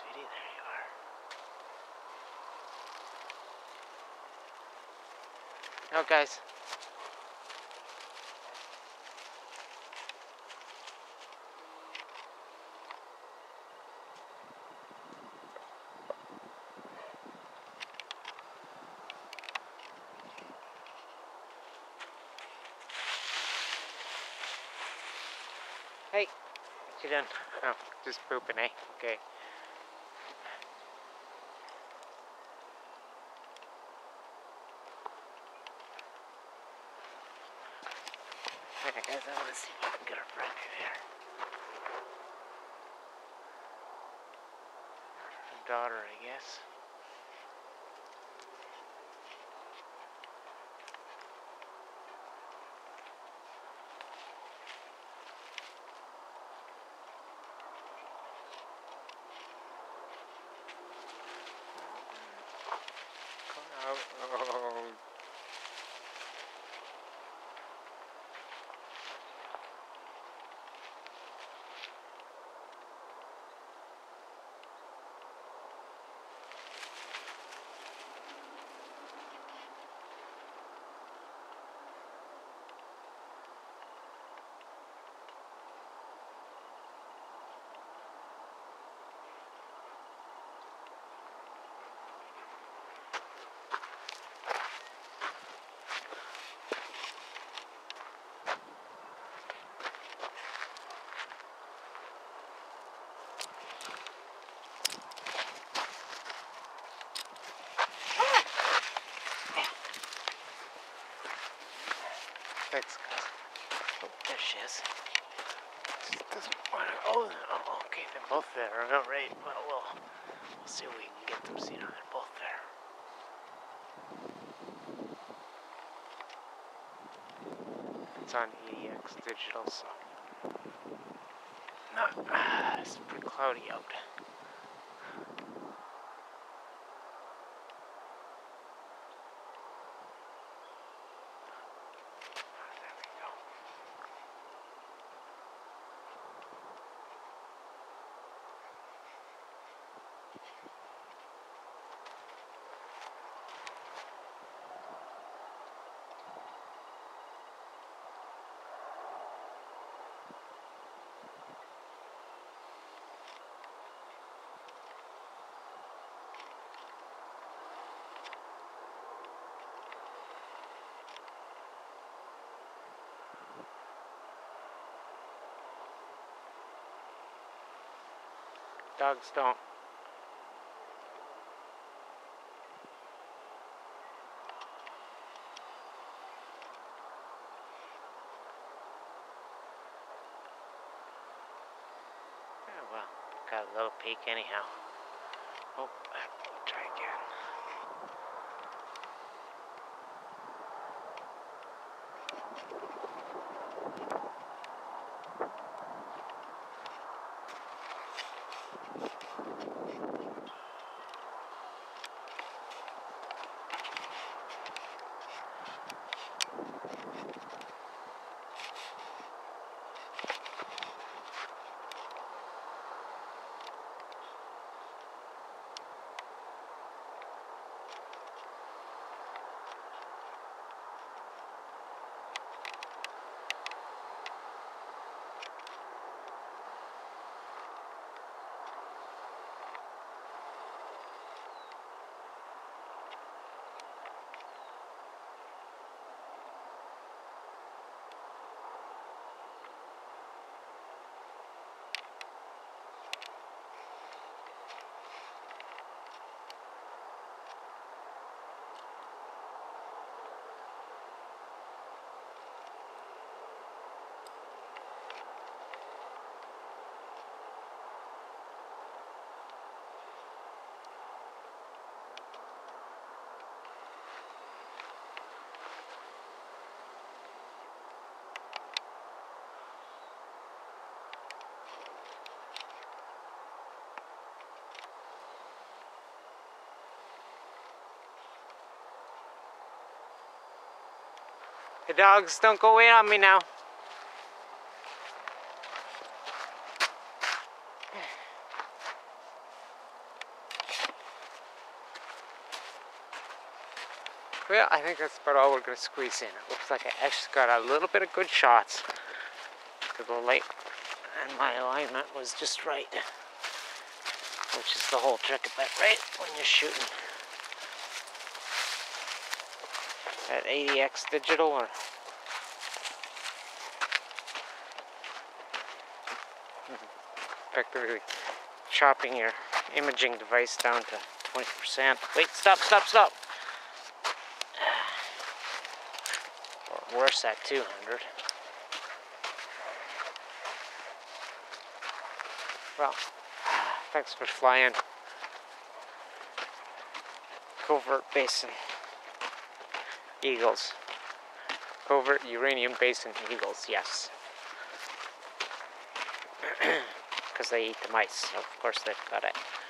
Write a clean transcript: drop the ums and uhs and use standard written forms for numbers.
sweetie, there you are. Oh, guys. Hey, what you doing? Oh, just pooping, eh? Okay. Alright guys, I want to see if I can get a friend in here. Her daughter, I guess. Oh. Thanks, guys. Oh, there she is. She doesn't want to. Oh, okay, they're both there. All right. Well, we'll see if we can get them seen. They're both there. It's on EX Digital, so it's pretty cloudy out. Dogs don't. Oh, well, got a little peek anyhow. Oh, we'll try again. The dogs don't go in on me now. Well, I think that's about all we're going to squeeze in. It looks like I actually got a little bit of good shots. Because the light and my alignment was just right. Which is the whole trick of it, right? When you're shooting at 80x digital or effectively chopping your imaging device down to 20%. Wait, stop. Or worse at 200. Well, thanks for flying. Covert basin eagles. Covert uranium basin eagles, yes. Because they eat the mice, so of course they've got it.